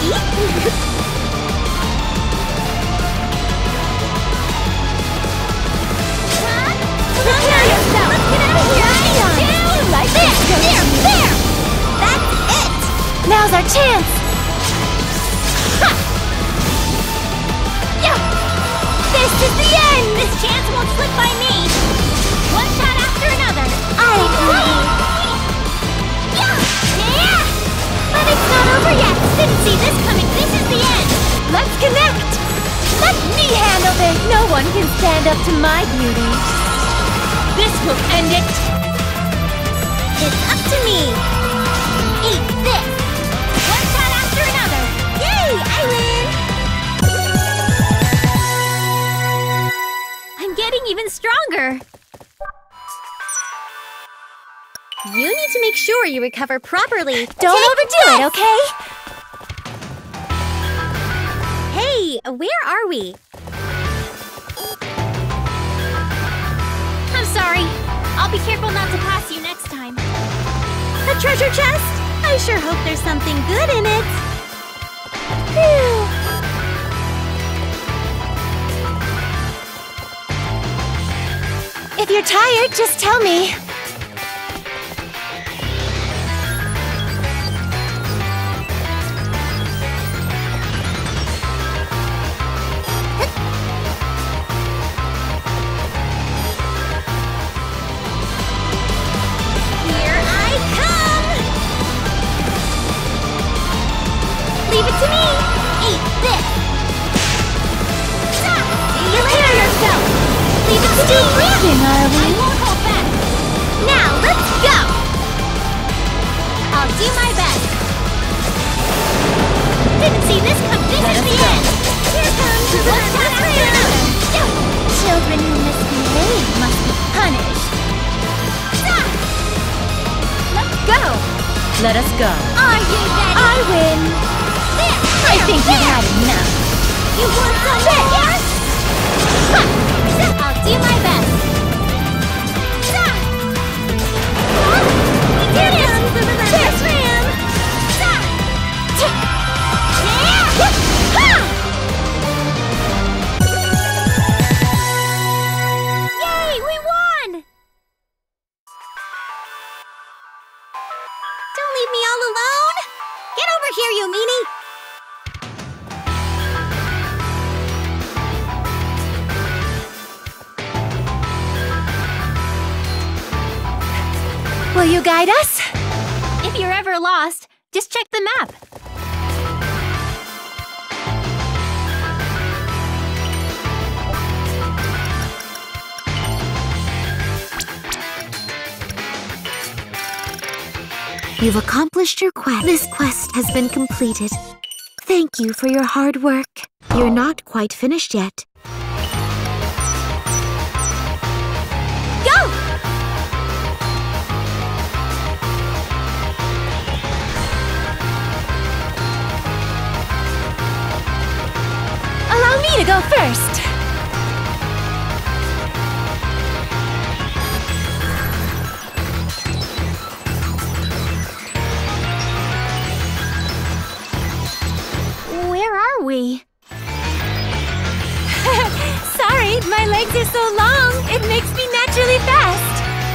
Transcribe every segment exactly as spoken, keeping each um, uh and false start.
Prepare yourself! Let's get out of here! Two, like this! There! There! That's it! Now's our chance! Ha! Yeah! This is the end! This chance won't slip by me! One shot after another! I agree! Yeah! Yeah! But it's not over yet! Didn't see this coming! This is the end! Let's connect! Let me handle this! No one can stand up to my beauty! This will end it! It's up to me! Eat this! One shot after another! Yay! I win! I'm getting even stronger! You need to make sure you recover properly. Don't Take overdo this. It, okay? Hey, where are we? I'm sorry. I'll be careful not to pass you next time. A treasure chest? I sure hope there's something good in it. Phew. If you're tired, just tell me. Leave it to me! Eat this! Stop! Prepare yourself! Leave it to me! Still breathing, are we? I won't hold back! Now, let's go! I'll do my best! Didn't see this come! This is the end! Here comes one shot after another! Children who misbehave must be punished! Stop! Let's go! Let us go. Are you ready? I win! There, I think you've had enough. You want some more? I'll do my best. Stop! We did it! Yes, ma'am! Stop! Yay! We won! Don't leave me all alone! Get over here, you meanie! Will you guide us? If you're ever lost, just check the map. You've accomplished your quest. This quest has been completed. Thank you for your hard work. You're not quite finished yet. Go! Allow me to go first. Where are we? Sorry, my legs are so long, it makes me naturally fast.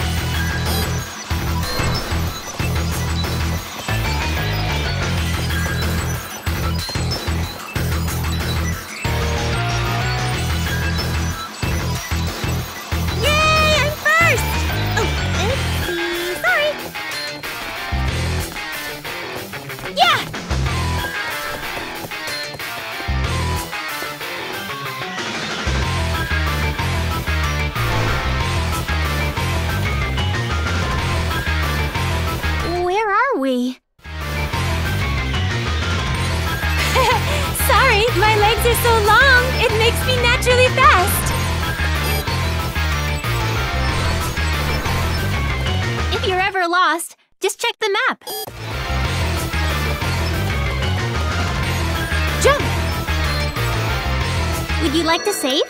Sorry, my legs are so long, it makes me naturally fast. If you're ever lost, just check the map. Jump! Would you like to save?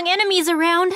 strong enemies around.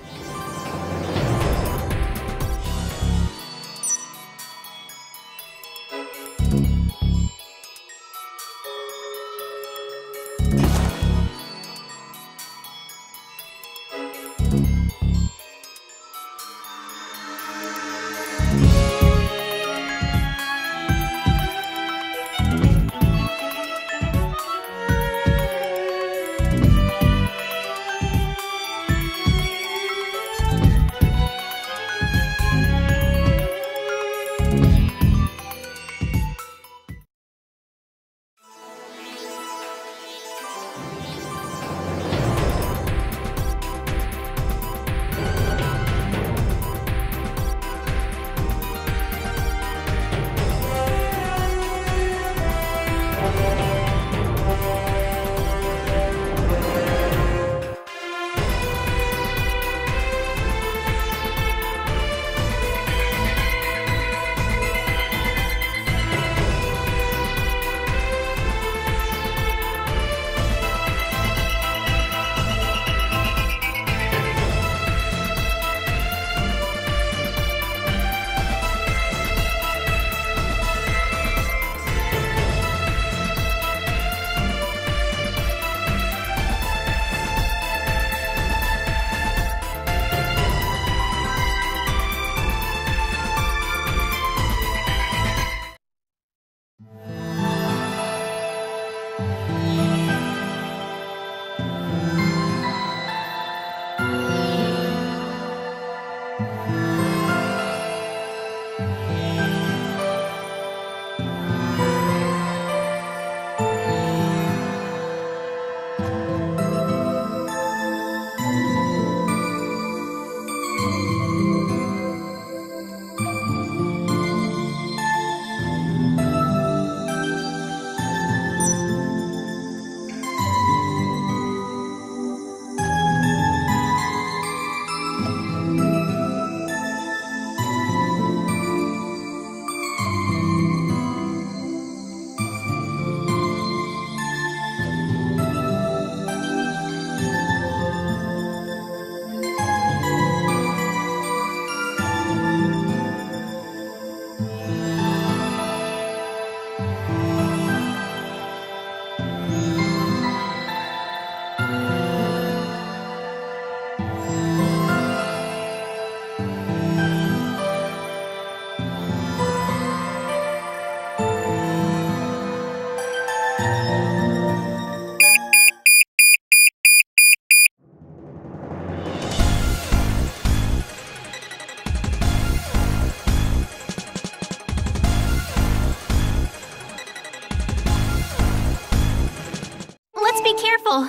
Careful!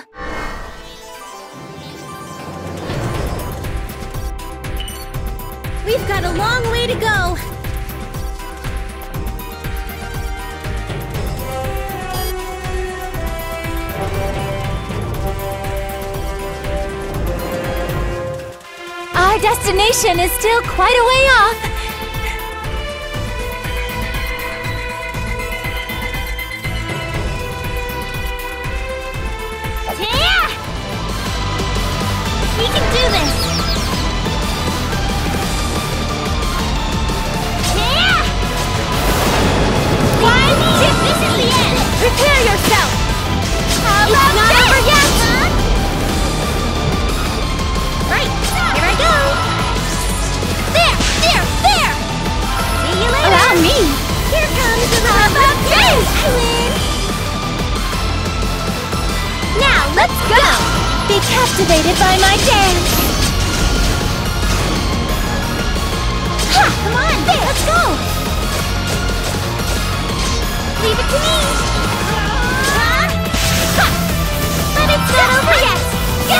We've got a long way to go! Our destination is still quite a way off! We can do this! Yeah! One, two, this is the end! Prepare yourself! How about it's not this? Over yet! Huh? Right, here I go! There, there, there! See you later! Allow me! Here comes the How about this? I win! Now, let's go! Be captivated by my dance! Ha! Come on! There! Let's go! Leave it to me! Huh? Ha! But it's not over yet! Go!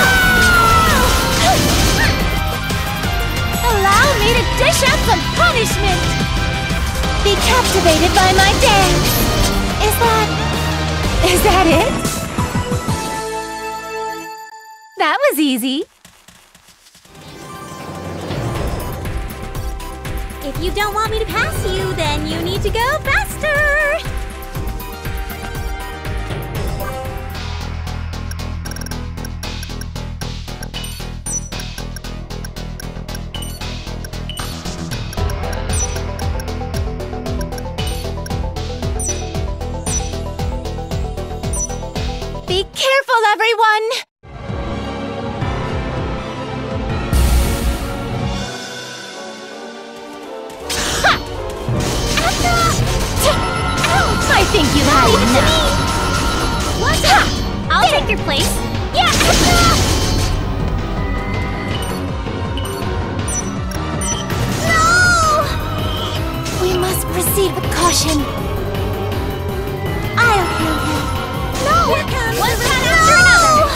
Allow me to dish out some punishment! Be captivated by my dance! Is that... is that it? That was easy. If you don't want me to pass you, then you need to go faster! think you've had Leave it to enough. me. Watch out! I'll There. take your place. Yeah! No! We must proceed with caution. I'll heal you. No! Here comes one shot no! after another.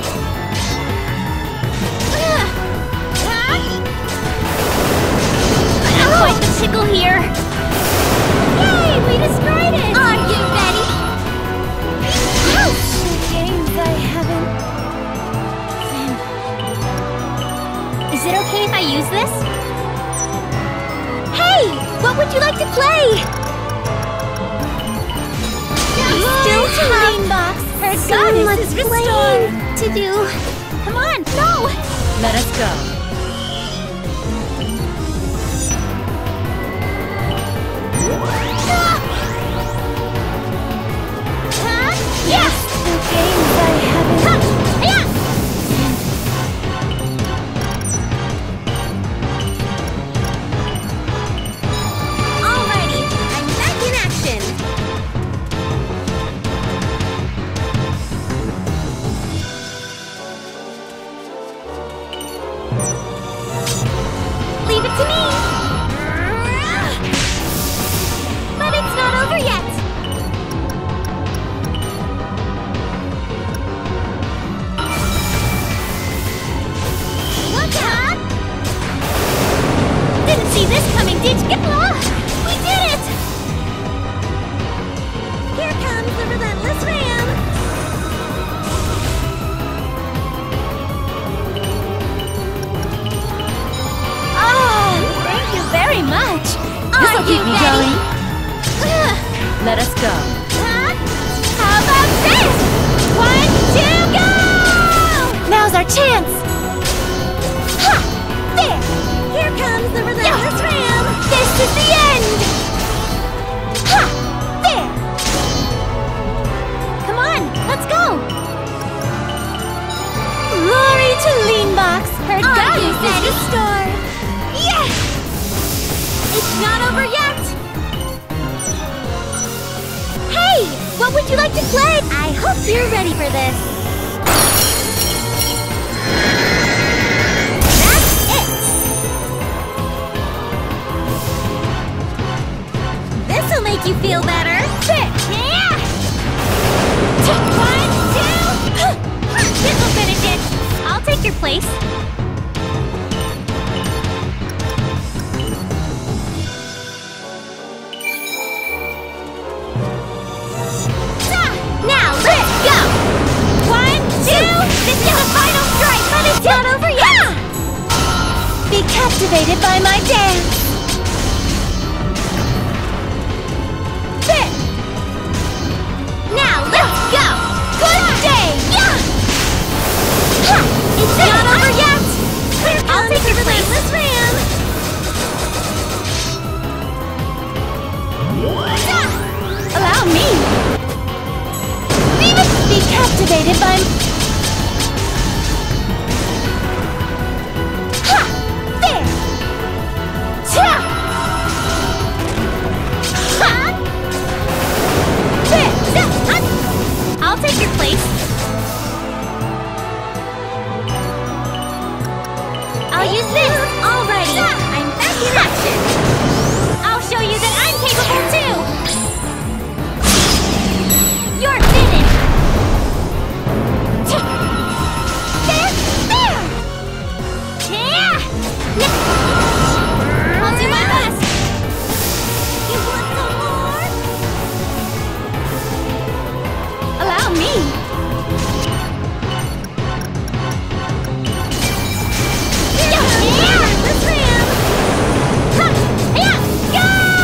I'm quite the tickle here. Yay! We destroyed it! Are you ready? Ouch! Games I haven't... Is it okay if I use this? Hey! What would you like to play? Still Still tough. Lean Box. Her So goddess much is restored. To do. Come on, no! Let us go. Huh? Yes! The games I haven't... Huh. Yeah! Alrighty, I'm back in action. Leave it to me. But it's not over yet. Look out! Didn't see this coming, did you? Ah, we did it! Here comes the relentless ram. Ah, thank you very much. Are This'll keep you me ready? going. Ah, Let us go. huh? How about this? One, two, go! Now's our chance. Ha! There! Here comes the relentless ram! This is the end! Ha! There! Come on, let's go! Glory to Lean Box. Her Are you goddess is ready? restored. Yes! It's not over yet! Hey! What would you like to play? I hope you're ready for this. That's it! This'll make you feel better. Yeah! One, two... This'll finish it. I'll take your place. Now let's go! One, two, this is the final strike, but it's not over yet! Be captivated by my dance. There! Now let's go! Good day! Yeah! Ha! It's not over yet! I'll take your place. Let's ram! Allow me. Be captivated by... Ha! There! Ta! Ha! There! Ta! Ha! I'll take your place. I'll use this. Alrighty. I'm back in action. I'll show you that I'm capable too. You're finished. Ta! There! There! Yeah! I'll do my best. You want some more? Allow me. Yeah! Yeah! Let's ram! Ha! Yeah! Go!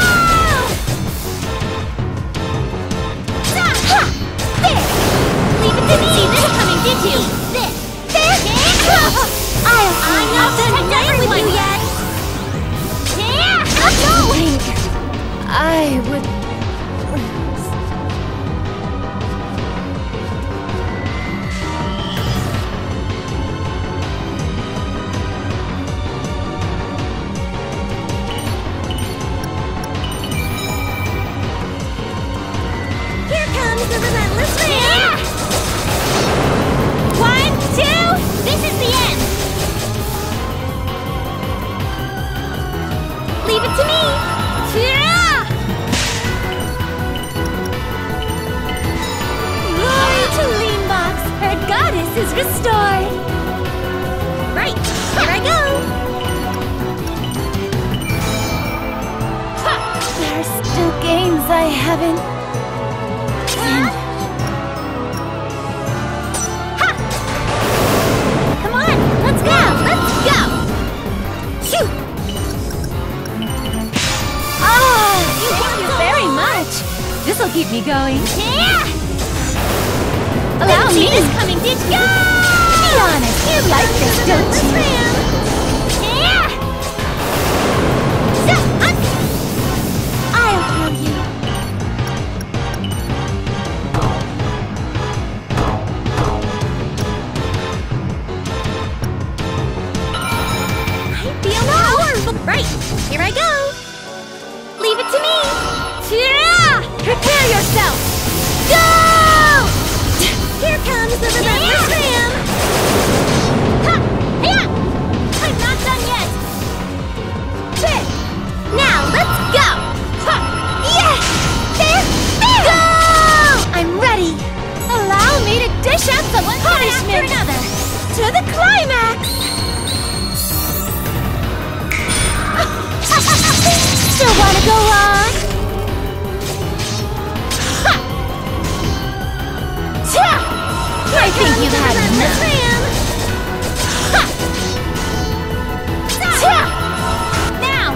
Ta! Ha! There! Leave it to me! See this coming, did you? This! There! I'll I'm not done playing with you yet! Yeah! Let's go! think I would... the relentless ram! Yeah! One, two! This is the end! Leave it to me! Yeah! Glory to Leanbox! Her goddess is restored! Right, here I go! There are still games I haven't... Huh? Ha! Come on, let's go! Let's go! Shoo! Ah! Thank you very much! This'll keep me going. Yeah! Allow Didn't see me! this coming, did you? Be honest, you like this, don't you? Yeah! So, up! I'll heal you. I feel powerful! Right, here I go! Leave it to me! Yeah! Prepare yourself! Go! Here comes the relentless ram! Ha! Yeah! I'm not done yet! There! Now, let's go! Ha! Yeah! There! There! Go! I'm ready! Allow me to dish out some One shot after punishment! another! To the climax! Still wanna go on? I think you've had enough. Now!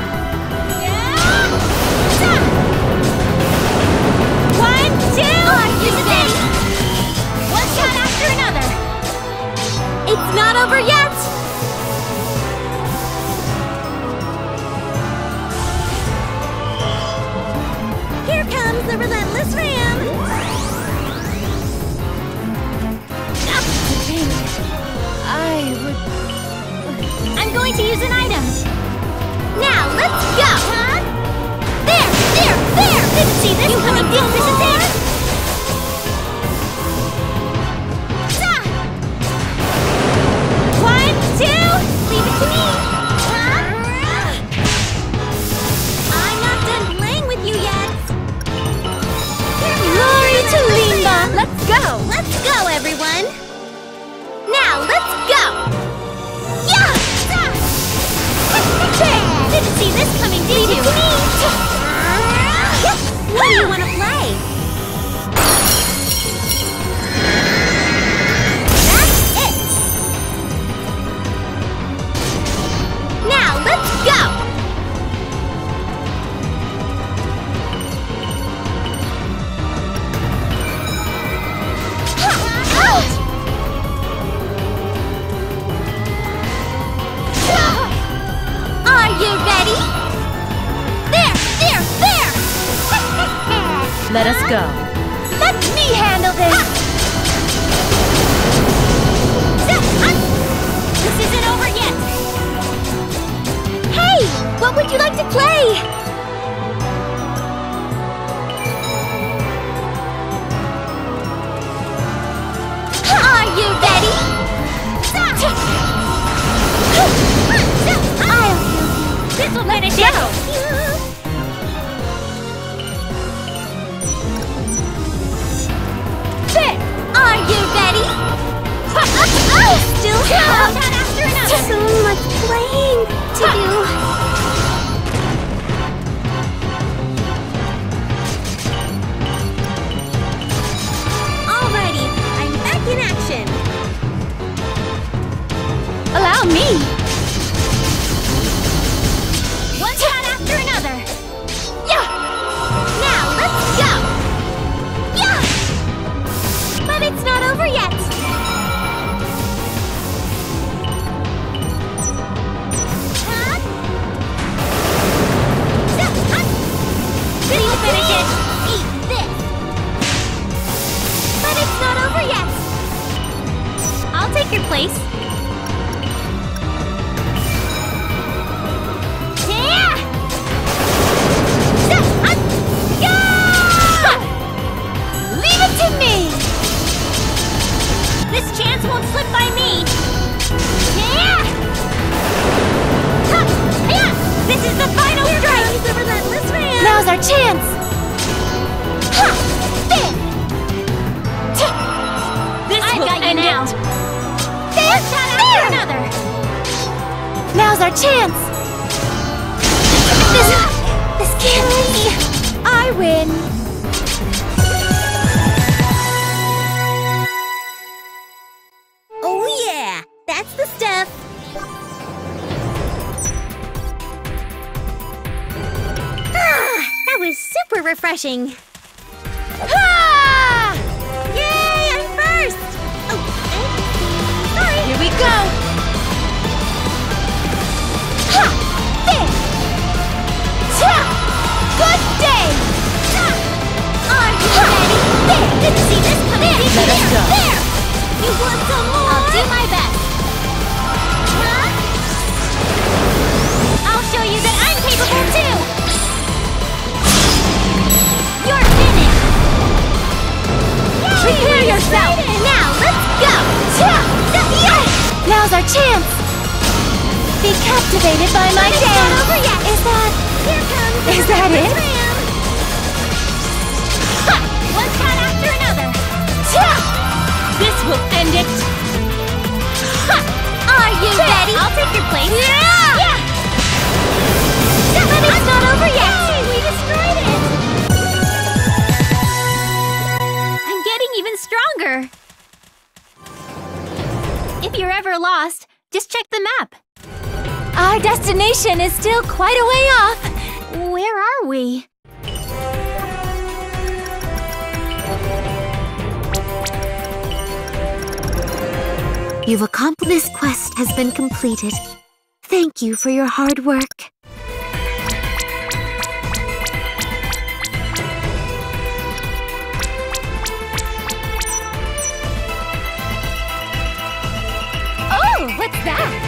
One, two! Use it in! One shot after another! It's not over yet! Here comes the relentless ram! I would... I'm going to use an item! Now, let's go! Huh? There! There! There! Didn't see this coming! Did this is it! Ah! One, two! Leave it to me! Huh? I'm not done playing with you yet! Glory to Leanbox! Let's go! Let's go, everyone! Now, let's go! Yeah! Didn't see this coming, did you? What do you want to play? That's it! Now, let's go! Out! Are you ready? There! There! There! Let us go. Let me handle this! This isn't over yet! Hey! What would you like to play? Are you ready? I'll This'll finish it! There! Are you ready? I still have One after another! so much playing to do. Alrighty, I'm back in action! Allow me! One shot after another! Yeah! Now, let's go! Yeah! But it's not over yet! Huh? our chance! Ha! There! This I've will got you end now. it! One shot after another! Now's our chance! This... this can't be! I win! Oh yeah! That's the stuff! Ah! That was super refreshing! Ha! Yay! I'm first! Oh, and... sorry! Here we go! Ha! There! Ta! Good day! Ha! Are you ready? There! Didn't see this coming! There! Let us go. There! You want some more? I'll do my best! Huh? I'll show you that I'm capable too! You're finished! Yay, Prepare we yourself. started. Now, let's go! Ta! Yeah. Now's our chance! Be captivated by my But it's dance! not over yet. Is that... Here comes the Is that it? tram. Ha! One shot after another! Ta! This will end it! Ha! Are you Ta! ready? I'll take your place. Yeah! Yeah! But it's not over yet! Yay, we destroyed it! I'm getting even stronger! If you're ever lost, just check the map. Our destination is still quite a way off. Where are we? You've accomplished. This quest has been completed. Thank you for your hard work. Oh, what's that?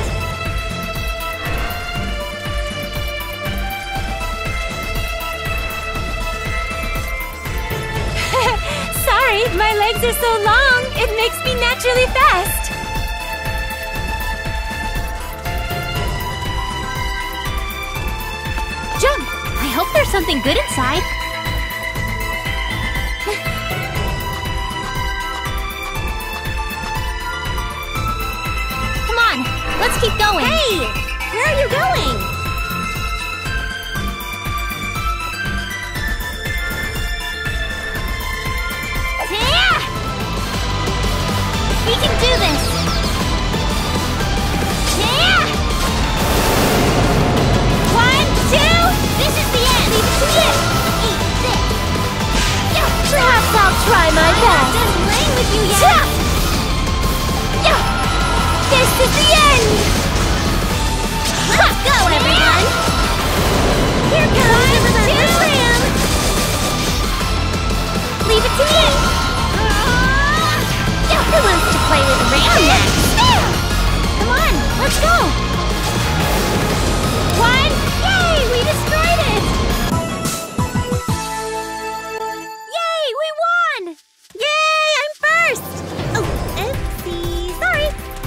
Sorry, my legs are so long, it makes me naturally fast. Jump! I hope there's something good inside. Come on, let's keep going. Hey! Where are you going? Yeah! We can do this! Yeah! One, two, this is the end! Yeah. Eat this! Yeah. Perhaps I'll try my I'm not best. done playing with you yet! Ta! Yeah. This is the end! Let's go, everyone! Here comes the reverse ram! Leave it to me! Yeah, who wants to play with Ram next? Come on, let's go! One! Yay, we destroyed it! Yay, we won! Yay, I'm first! Oh, oopsie, sorry!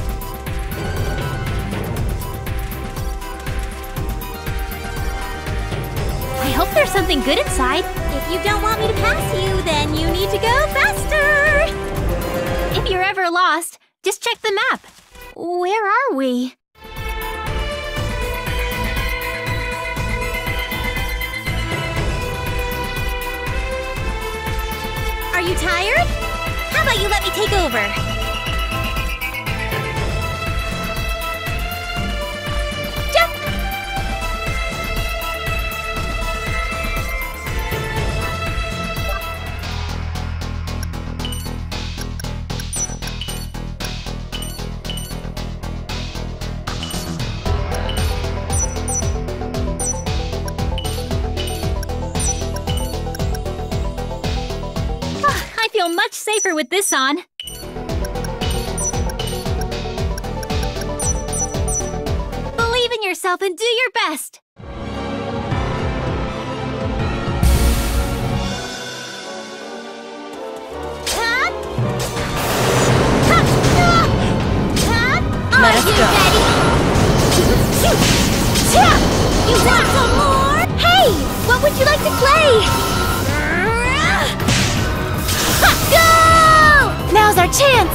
I hope there's something good inside. If you don't want me to pass you, then you need to go faster! If you're ever lost, just check the map. Where are we? Are you tired? How about you let me take over? Jump! I feel much safer with this on. Believe in yourself and do your best. Huh? Huh? Huh? Let Are us you go. ready? You want some more? Hey! What would you like to play? Go! Now's our chance!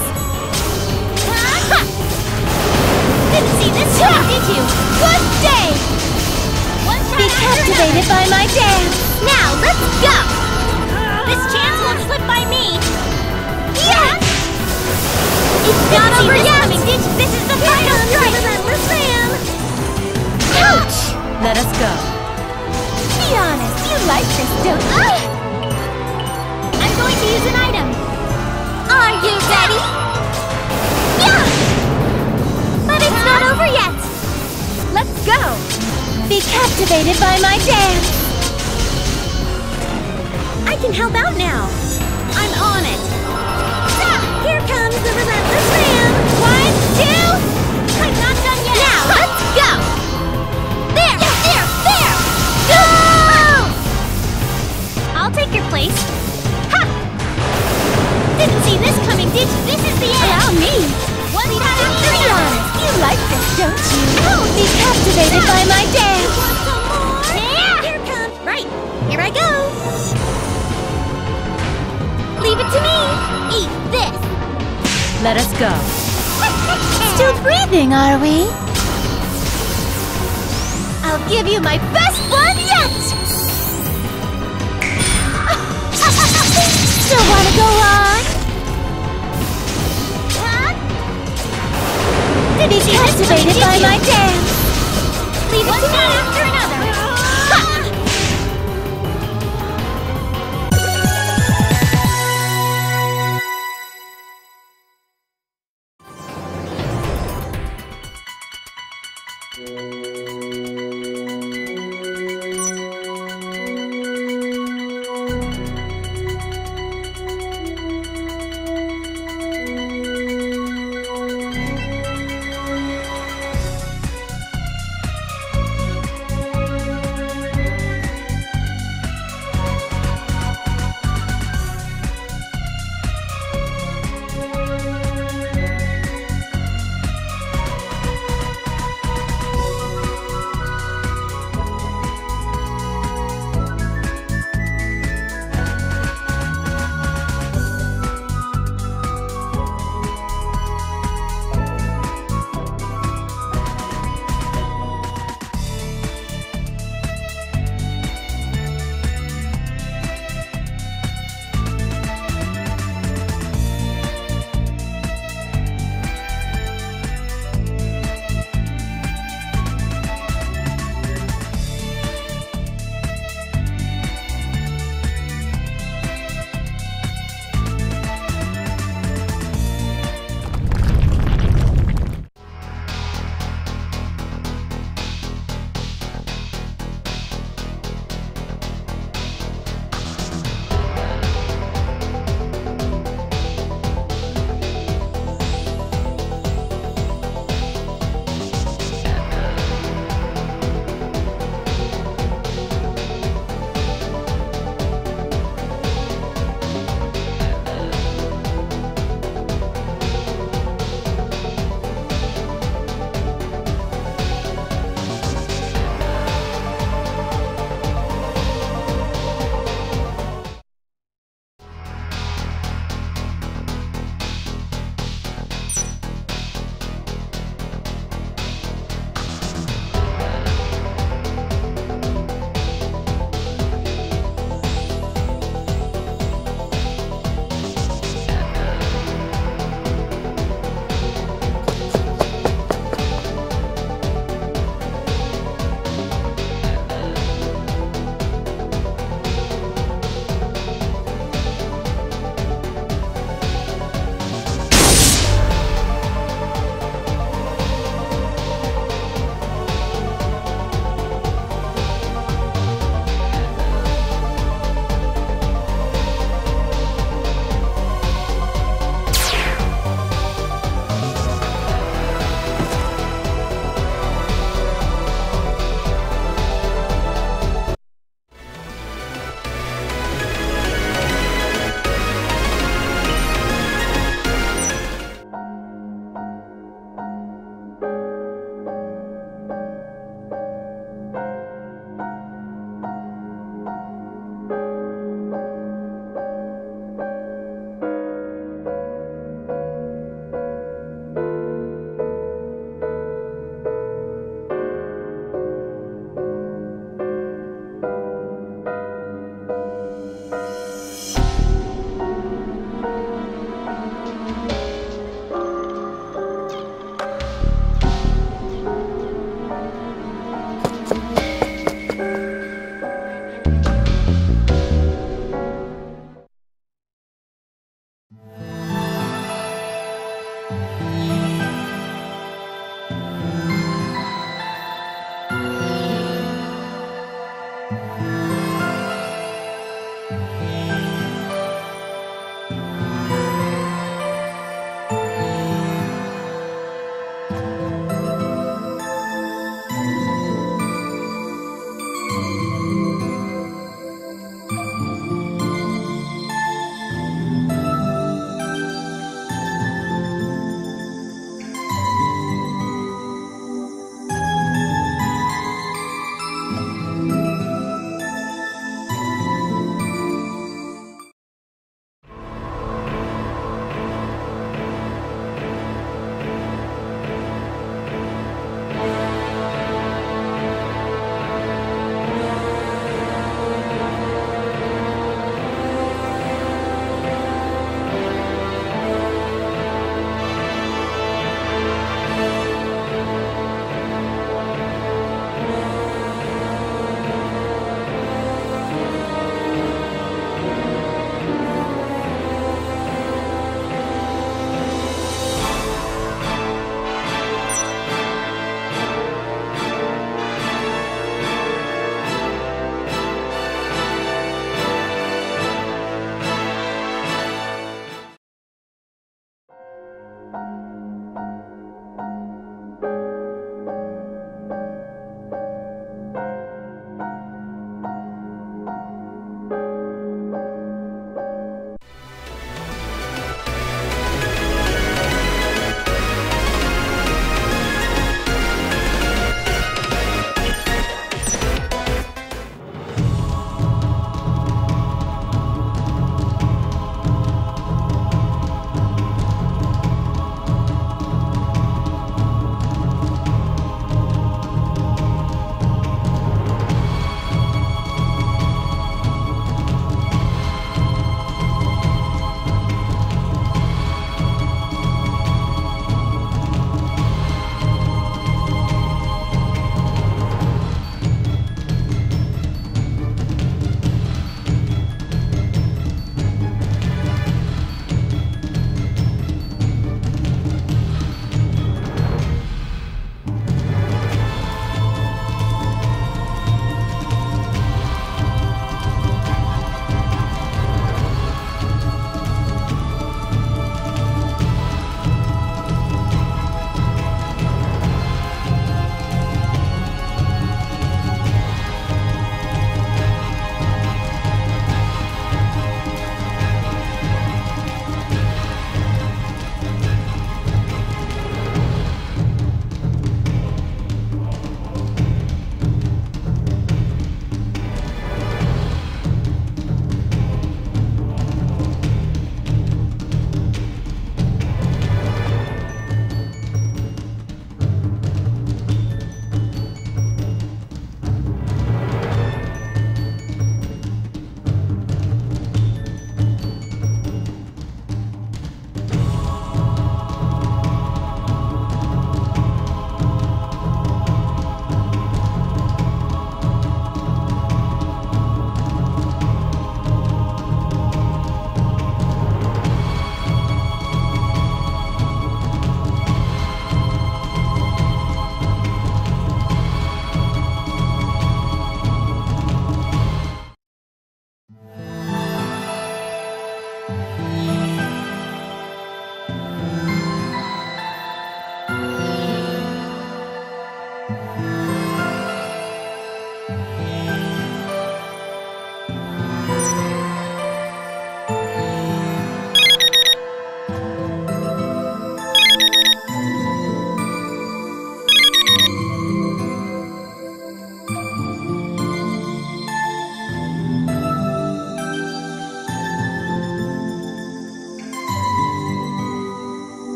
Didn't see this coming, did you? Good day! One shot Be captivated by my dance! Now, let's go! This chance won't slip by me! Yeah! It's not over yet! Coming, did you? This is the final strike! Relentless ram! Ouch! Let us go. Be honest, you like this, don't you? I'm going to use an item. Are you ready? Yeah! But it's not over yet! Let's go! Be captivated by my dance! I can help out now! I'm on it! Ah, here comes the relentless ram! One, two... I'm not done yet! Now, let's go! There! There! There! Go! I'll take your place. Ha! Didn't see this coming, did you? This is the end! Allow me! One shot after another! You like this, don't you? Oh, Be captivated by my dance! Want some more? Yeah! Here comes... Right, here I go! Leave it to me! Eat this! Let us go. Still breathing, are we? I'll give you my best one yet! Still wanna go on? Huh? Be captivated by my dance! Leave it to me after another!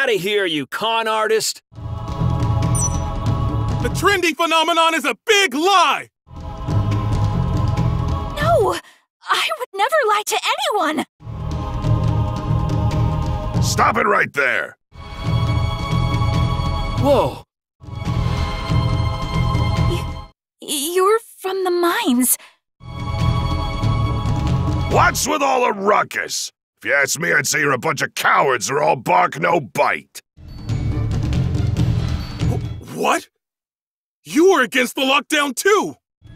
out of here, you con artist! The trending phenomenon is a big lie! No! I would never lie to anyone! Stop it right there! Whoa! Y- you're from the mines. What's with all the ruckus? If you ask me, I'd say you're a bunch of cowards who are all bark, no bite. What? You were against the lockdown too!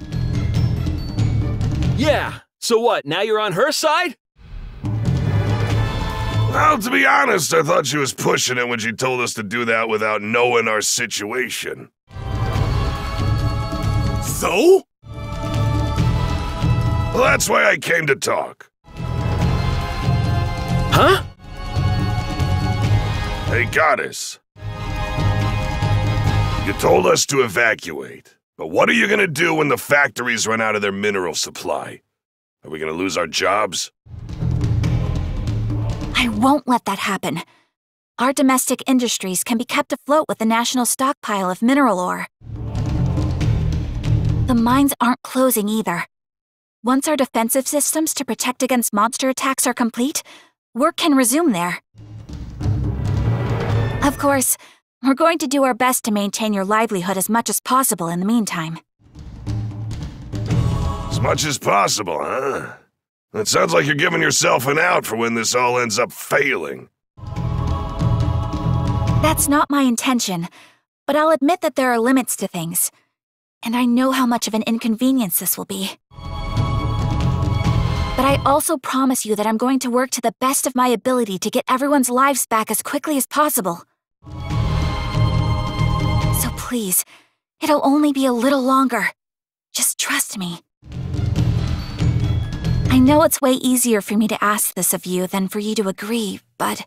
Yeah, so what, now you're on her side? Well, to be honest, I thought she was pushing it when she told us to do that without knowing our situation. So? Well, that's why I came to talk. Huh? Hey, Goddess. You told us to evacuate, but what are you gonna do when the factories run out of their mineral supply? Are we gonna lose our jobs? I won't let that happen. Our domestic industries can be kept afloat with the national stockpile of mineral ore. The mines aren't closing either. Once our defensive systems to protect against monster attacks are complete, work can resume there. Of course, we're going to do our best to maintain your livelihood as much as possible in the meantime. As much as possible, huh? That sounds like you're giving yourself an out for when this all ends up failing. That's not my intention, but I'll admit that there are limits to things. And I know how much of an inconvenience this will be. But I also promise you that I'm going to work to the best of my ability to get everyone's lives back as quickly as possible. So please, it'll only be a little longer. Just trust me. I know it's way easier for me to ask this of you than for you to agree, but...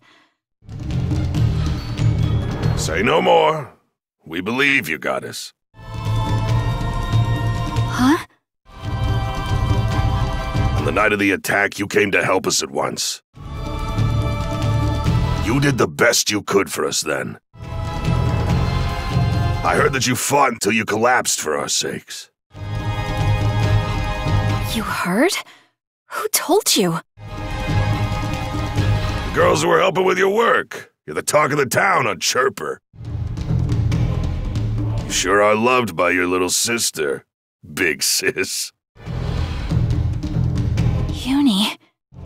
Say no more. We believe you, Goddess. Huh? On the night of the attack, you came to help us at once. You did the best you could for us then. I heard that you fought until you collapsed for our sakes. You heard? Who told you? The girls who were helping with your work. You're the talk of the town on Chirper. You sure are loved by your little sister, big sis. Uni.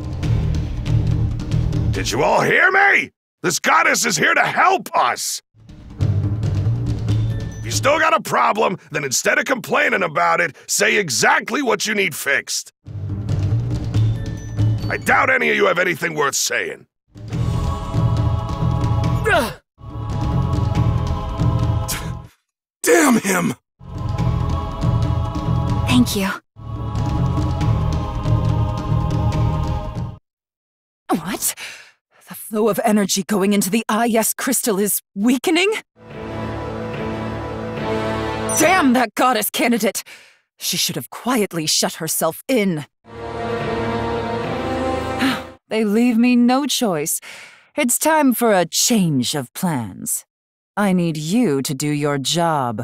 Did you all hear me? This goddess is here to help us! If you still got a problem, then instead of complaining about it, say exactly what you need fixed. I doubt any of you have anything worth saying. Damn him! Thank you. What? The flow of energy going into the I S crystal is weakening? Damn that goddess candidate! She should have quietly shut herself in. They leave me no choice. It's time for a change of plans. I need you to do your job.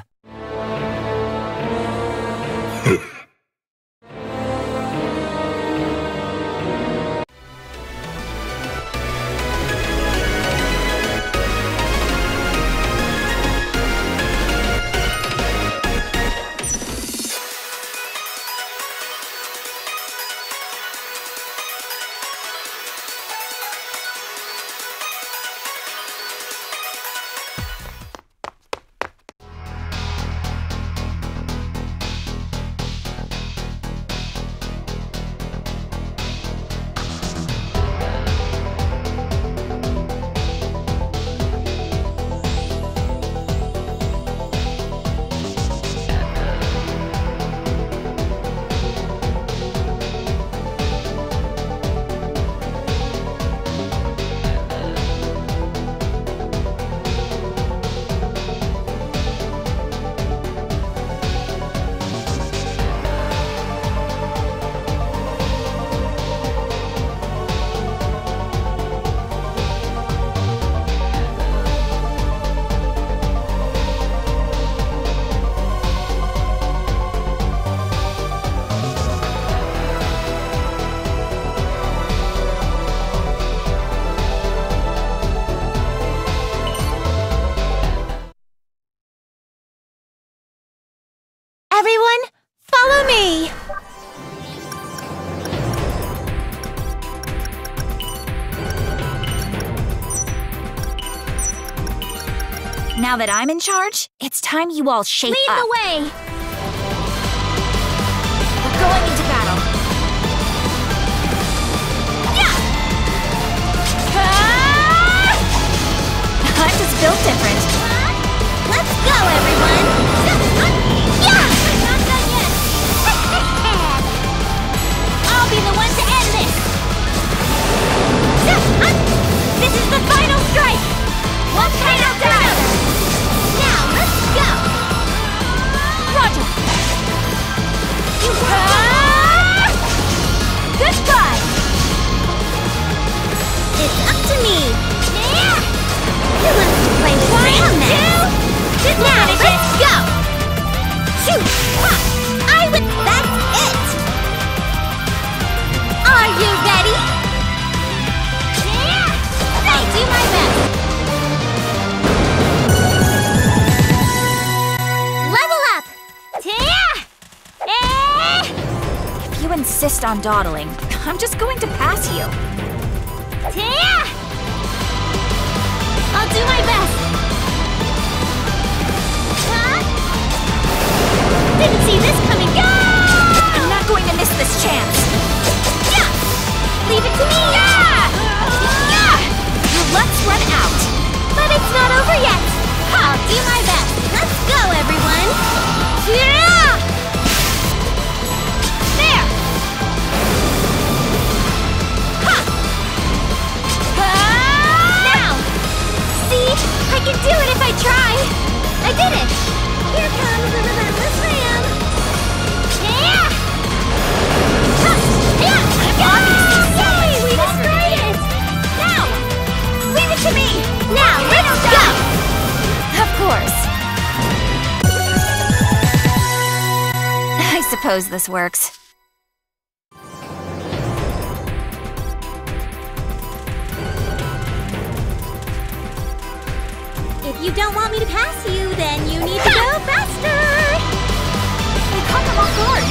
everyone! Follow me! Now that I'm in charge, it's time you all shape Lead up. the way! We're going into battle. Yeah! I'm just built different. Let's go, everyone! Yeah! Not done yet! I'll be the one to end this! This is the final strike! One fight after another! Now, let's go! Roger! Goodbye! It's up to me! Yeah! Who wants to play with Sam now? Now, let's go! Shoot! Ha! I would... That's it! Are you ready? Yeah! I'll do my best! Level up! Yeah! Eh! If you insist on dawdling, I'm just going to pass you. Yeah! I'll do my best! Huh? Didn't see this coming! Yeah! I'm not going to miss this chance. Yeah! Leave it to me! Yeah! Yeah! Your luck's run out. But it's not over yet! I'll do my best! Let's go, everyone! Yeah! There! Ha! Now! See? I can do it if I try! I did it! Here comes the relentless ram! Yeah! Ha! Yeah! Yay! We destroyed it! Now! Leave it to me! Now, let's go! Of course. I suppose this works. If you don't want me to pass you, then you need to go faster! We caught them off guard.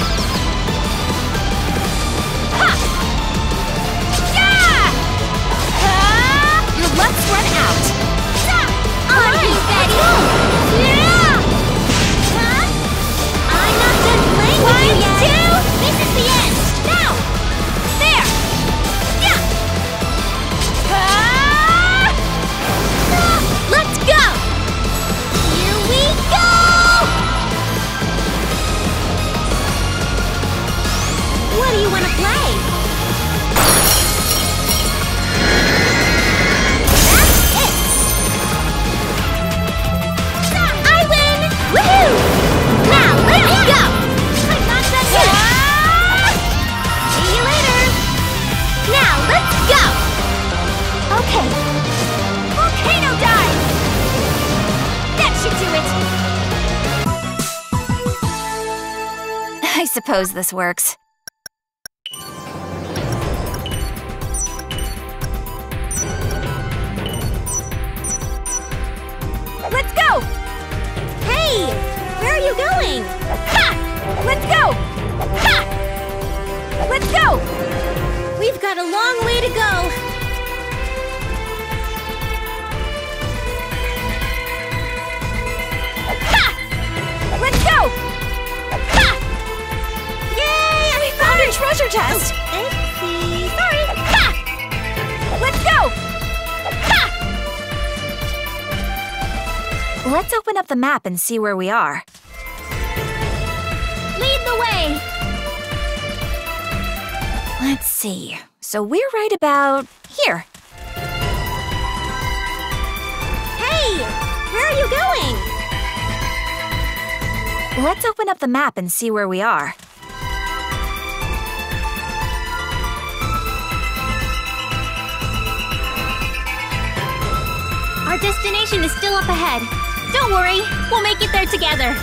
Ha! Yeah! Ha! Your luck's run out. Are you ready? Yeah! Huh? I'm not done playing with you yet! Two! This is the end! Now! There! Yeah! Ah! Ah! Let's go! Here we go! What do you want to play? That's it! I win! Woohoo! Now, let's go! I'm not done yet! See you later! Now, let's go! Okay. Volcano dive! That should do it! I suppose this works. Let's go! Hey! Where are you going? Ha! Let's go! Ha! Let's go! We've got a long way to go. Ha! Let's go! Ha! Yay! We found a treasure chest! Oh, oopsie. Sorry! Ha! Let's go! Ha! Let's open up the map and see where we are. Lead the way! Let's see. So we're right about here. Hey! Where are you going? Let's open up the map and see where we are. Our destination is still up ahead. Don't worry, we'll make it there together.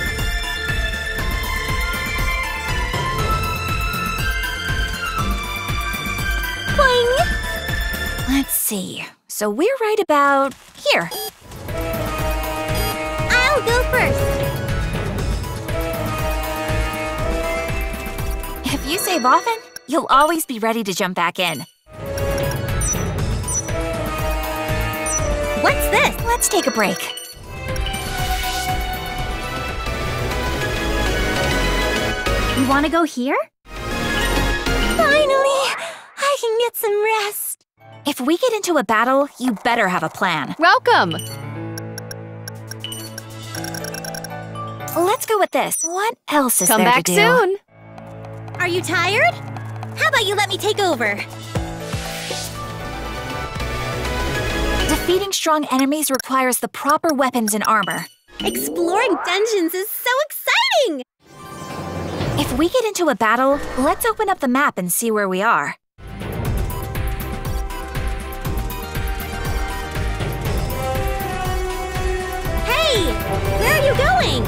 Boing! Let's see. So we're right about here. I'll go first. you save often, you'll always be ready to jump back in. What's this? Let's take a break. You want to go here? Finally! I can get some rest. If we get into a battle, you better have a plan. Welcome! Let's go with this. What else is Come there back to do? soon! Are you tired? How about you let me take over? Defeating strong enemies requires the proper weapons and armor. Exploring dungeons is so exciting! If we get into a battle, let's open up the map and see where we are. Hey! Where are you going?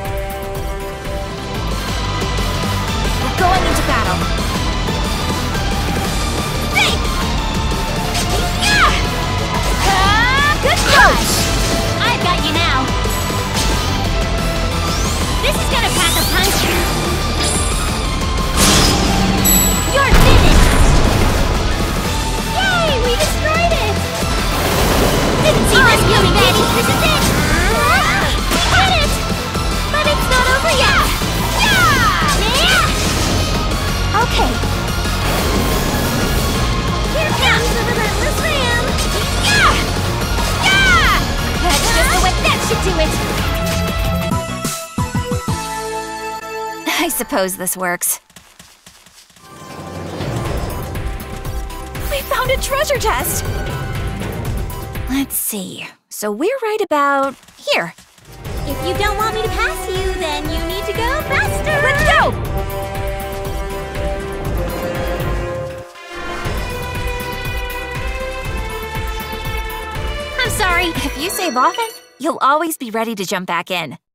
We're going into battle. Hey! Yeah! Ah, good push! I've got you now. This is gonna pack a punch. You're finished! Yay! We destroyed it! Didn't see this coming, Betty! This is it! We did it! But it's not over yet! Yeah! Yeah! Okay, Here comes the relentless ram! Yeah! Yeah! That's just the way that should do it! I suppose this works. We found a treasure chest! Let's see. So we're right about here. If you don't want me to pass you, then you need to go faster! Let's go! I'm sorry. If you save often, you'll always be ready to jump back in.